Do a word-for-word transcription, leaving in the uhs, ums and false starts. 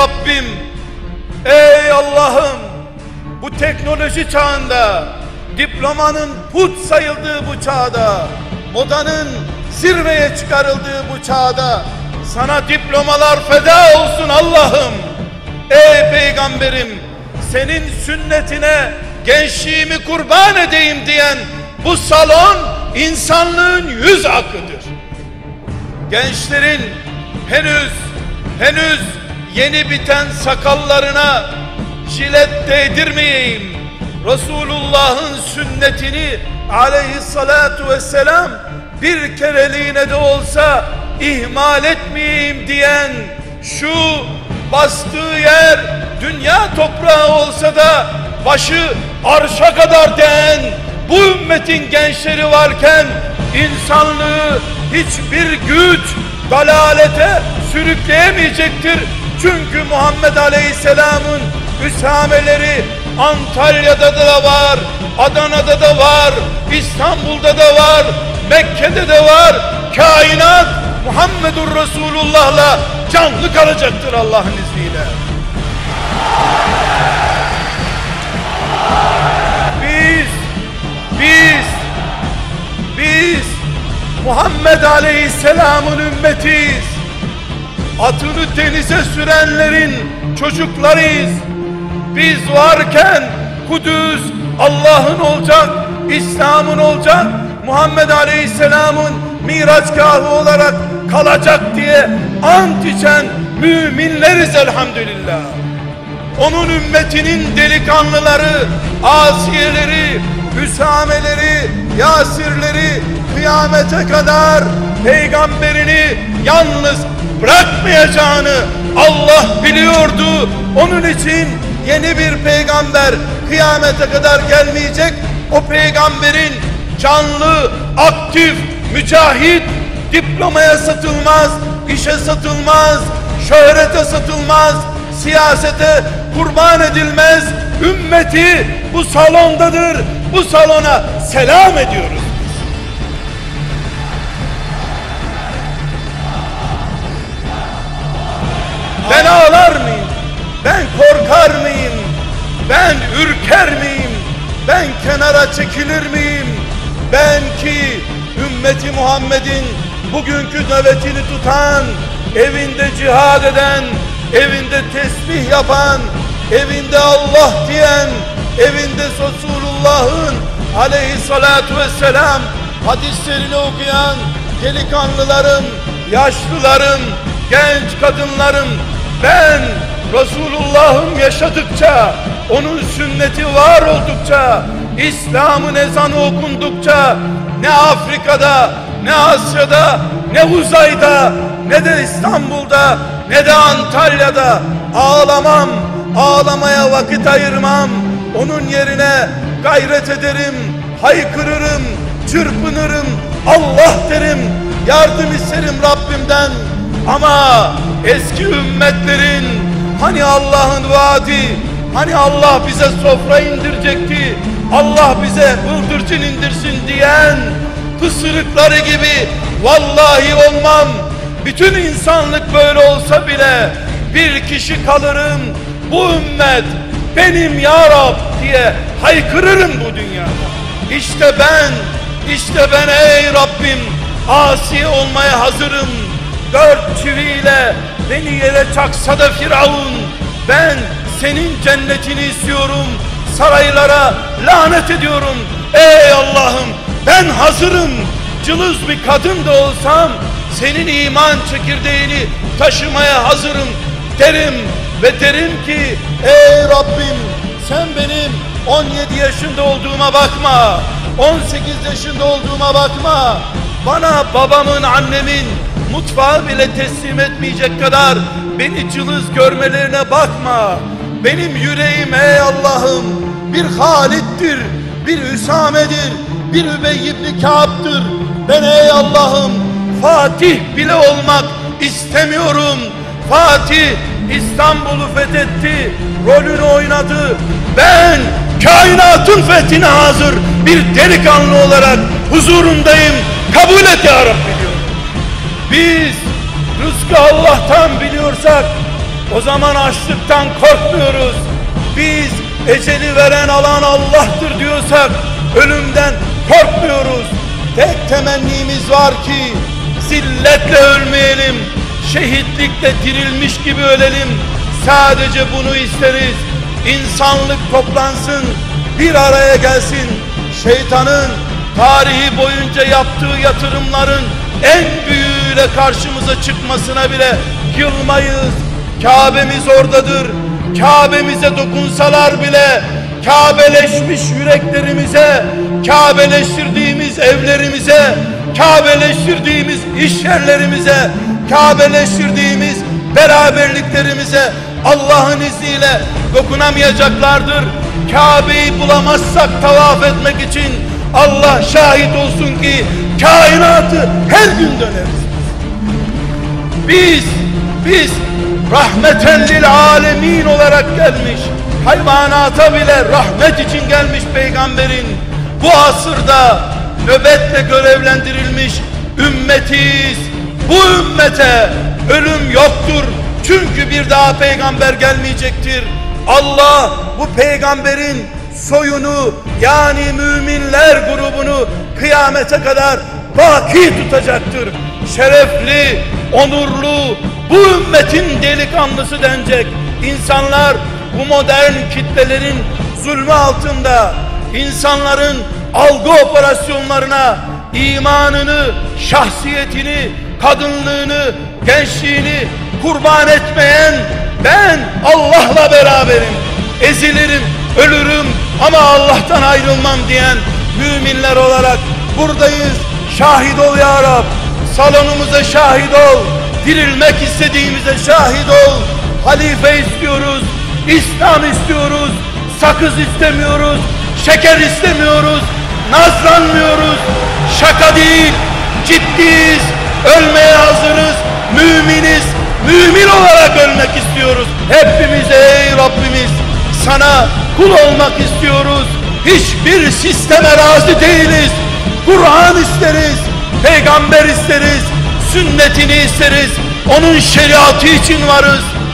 Rabbim, ey Allah'ım, bu teknoloji çağında, diplomanın put sayıldığı bu çağda, modanın zirveye çıkarıldığı bu çağda sana diplomalar feda olsun Allah'ım. Ey Peygamberim, senin sünnetine gençliğimi kurban edeyim diyen bu salon insanlığın yüz akıdır. Gençlerin henüz henüz yeni biten sakallarına jilet değdirmeyeyim, Resulullah'ın sünnetini aleyhissalatu vesselam bir kereliğine de olsa ihmal etmeyeyim diyen, şu bastığı yer dünya toprağı olsa da başı arşa kadar değen bu ümmetin gençleri varken insanlığı hiçbir güç dalalete sürükleyemeyecektir. Çünkü Muhammed Aleyhisselam'ın üsameleri Antalya'da da var, Adana'da da var, İstanbul'da da var, Mekke'de de var. Kainat Muhammedur Resulullah'la canlı kalacaktır Allah'ın izniyle. Biz, biz, biz Muhammed Aleyhisselam'ın ümmetiyiz. Atını denize sürenlerin çocuklarıyız. Biz varken Kudüs Allah'ın olacak, İslam'ın olacak, Muhammed Aleyhisselam'ın miraçgahı olarak kalacak diye ant içen müminleriz elhamdülillah. Onun ümmetinin delikanlıları, asiyeleri, Hüsameleri, Yasirleri kıyamete kadar peygamberini yalnız bırakmayacağını Allah biliyordu. Onun için yeni bir peygamber kıyamete kadar gelmeyecek. O peygamberin canlı, aktif, mücahit, diplomaya satılmaz, işe satılmaz, şöhrete satılmaz, siyasete kurban edilmez. Ümmeti bu salondadır. Bu salona selam ediyoruz. Ben ağlar mıyım? Ben korkar mıyım? Ben ürker miyim? Ben kenara çekilir miyim? Ben ki ümmeti Muhammed'in bugünkü nöbetini tutan, evinde cihad eden, evinde tesbih yapan, evinde Allah diyen, evinde Resulullah'ın aleyhissalatu vesselam hadislerini okuyan delikanlılarım, yaşlılarım, genç kadınlarım, ben Resulullah'ım yaşadıkça, onun sünneti var oldukça, İslam'ın ezanı okundukça, ne Afrika'da, ne Asya'da, ne uzayda, ne de İstanbul'da, ne de Antalya'da ağlamam, ağlamaya vakit ayırmam. Onun yerine gayret ederim, haykırırım, çırpınırım, Allah derim, yardım isterim Rabbimden. Ama eski ümmetlerin, hani Allah'ın vaadi, hani Allah bize sofra indirecekti, Allah bize bıldırcın indirsin diyen pısırıkları gibi vallahi olmam. Bütün insanlık böyle olsa bile bir kişi kalırım, bu ümmet benim ya Rab diye haykırırım bu dünyada. İşte ben, işte ben ey Rabbim, asi olmaya hazırım. Dört çiviyle beni yere çaksa da Firavun, ben senin cennetini istiyorum, saraylara lanet ediyorum. Ey Allah'ım, ben hazırım. Cılız bir kadın da olsam senin iman çekirdeğini taşımaya hazırım derim ve derim ki ey Rabbim, sen benim on yedi yaşında olduğuma bakma, on sekiz yaşında olduğuma bakma, bana babamın, annemin mutfağı bile teslim etmeyecek kadar beni cılız görmelerine bakma. Benim yüreğim ey Allah'ım bir Halid'dir, bir Üsame'dir, bir Übey ibn Kâb'dır. Ben ey Allah'ım Fatih bile olmak istemiyorum. Fatih İstanbul'u fethetti, rolünü oynadı. Ben kainatın fethine hazır bir delikanlı olarak huzurundayım. Kabul et ya Rabbi diyorum. Biz rızkı Allah'tan biliyorsak O zaman açlıktan korkmuyoruz. Biz eceli veren alan Allah'tır diyorsak ölümden korkmuyoruz. Tek temennimiz var ki zilletle ölmeyelim, şehitlikle dirilmiş gibi ölelim. Sadece bunu isteriz. İnsanlık toplansın, bir araya gelsin. Şeytanın tarihi boyunca yaptığı yatırımların en büyüğüyle karşımıza çıkmasına bile yılmayız. Kabe'miz oradadır. Kabe'mize dokunsalar bile Kabeleşmiş yüreklerimize, Kabeleştirdiğimiz evlerimize, Kabeleştirdiğimiz iş yerlerimize, Kabeleştirdiğimiz beraberliklerimize Allah'ın izniyle dokunamayacaklardır. Kabe'yi bulamazsak tavaf etmek için Allah şahit olsun ki kainatı her gün döneriz. Biz, biz rahmeten lil alemin olarak gelmiş, hayvanata bile rahmet için gelmiş peygamberin bu asırda nöbetle görevlendirilmiş ümmetiyiz. Bu ümmete ölüm yoktur. Çünkü bir daha peygamber gelmeyecektir. Allah bu peygamberin soyunu yani müminler grubunu kıyamete kadar baki tutacaktır. Şerefli, onurlu, bu ümmetin delikanlısı denecek insanlar bu modern kitlelerin zulmü altında insanların algı operasyonlarına imanını, şahsiyetini, kadınlığını, gençliğini kurban etmeyen, ben Allah'la beraberim, ezilirim, ölürüm ama Allah'tan ayrılmam diyen müminler olarak buradayız. Şahit ol ya Rab, salonumuza şahit ol, dirilmek istediğimize şahit ol. Halife istiyoruz, İslam istiyoruz, sakız istemiyoruz, şeker istemiyoruz, nazlanmıyoruz, şaka değil, ciddiyiz, ölmeye hazırız, müminiz, mümin olarak ölmek istiyoruz. Hepimiz ey Rabbimiz sana kul olmak istiyoruz. Hiçbir sisteme razı değiliz. Kur'an isteriz, peygamber isteriz, sünnetini isteriz, onun şeriatı için varız.